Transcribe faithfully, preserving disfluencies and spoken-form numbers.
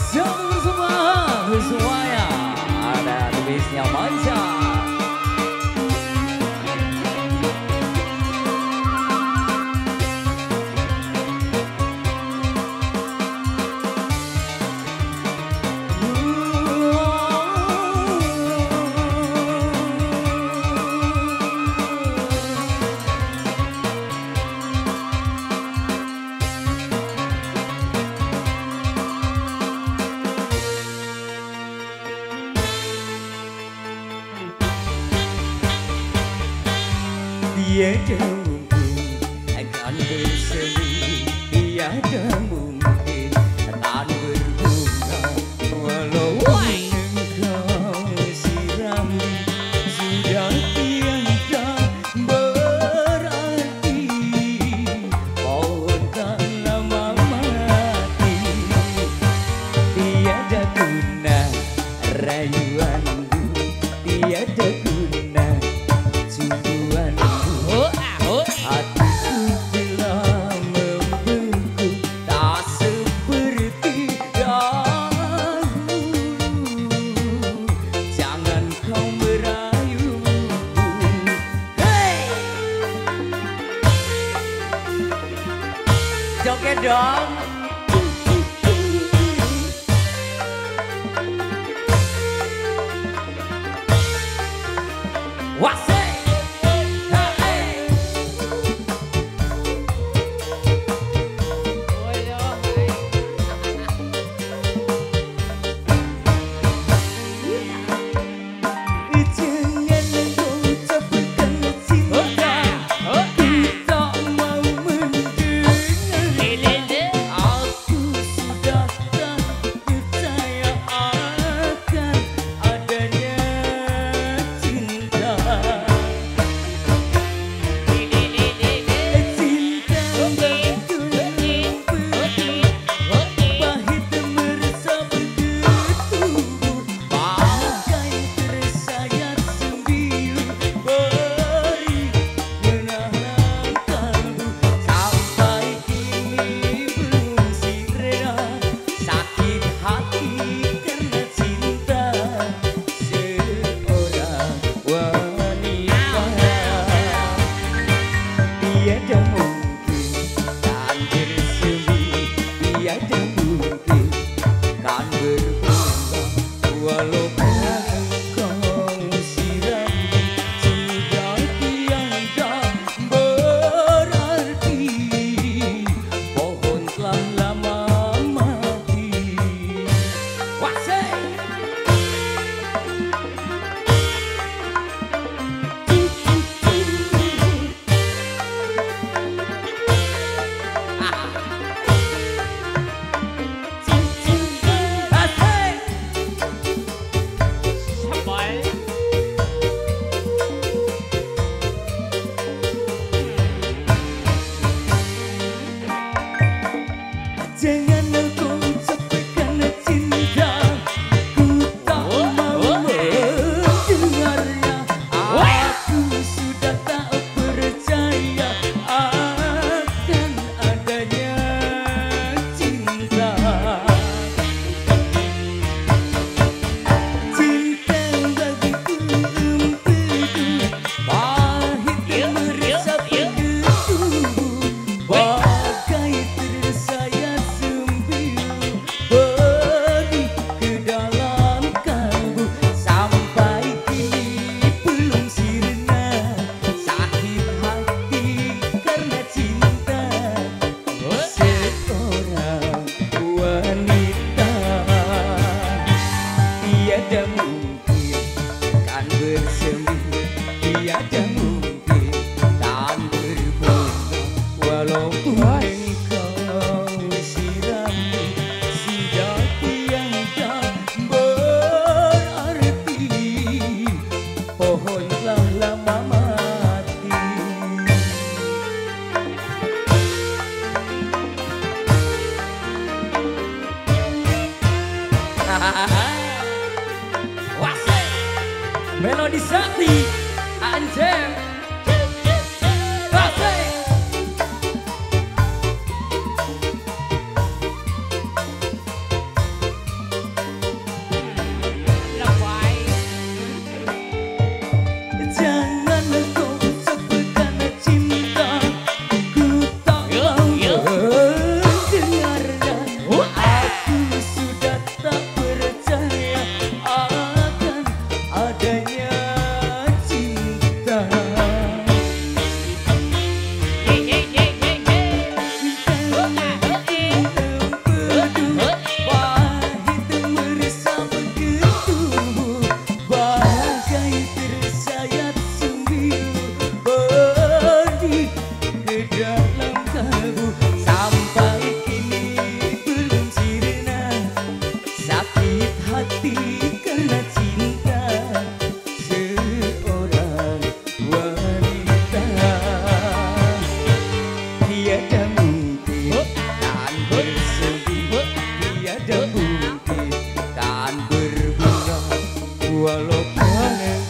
Jangan semua, semuanya ada tulisnya manja. Tiada mungkin akan bersemi, tiada mungkin akan berbunga, walau engkau siram sudah tiada berarti. Pohon tak lama mati, tiada guna rayuanmu, tiada guna cumbuanmu. Hatiku telah membengkak, tak seperti dahulu. Jangan kau merayuku. Hey! Joget dong. What's it? Tiada mungkin kan bersemi, tiada mungkin kan berbunga, walaupun kau siram sudah tiada berarti. Pohon telah lama mati. Wasai. Jangan kau ucapkan cinta, ku tak mau mendengarnya. Aku sudah tak percaya akan adanya cinta. Cinta bagiku empedu, pahit meresap begitu, bagai tersayat pedih ke dalam kalbu. Sampai kini belum sirna sakit hati karena cinta seorang wanita. Tiada mungkin kan bersemi, tiada mungkin kan berbunga, walaupun engkau siram sudah tiada berarti. Pohon telah lama mati. Wasai. Melodi Sakti Anjem. Wasai. lo banget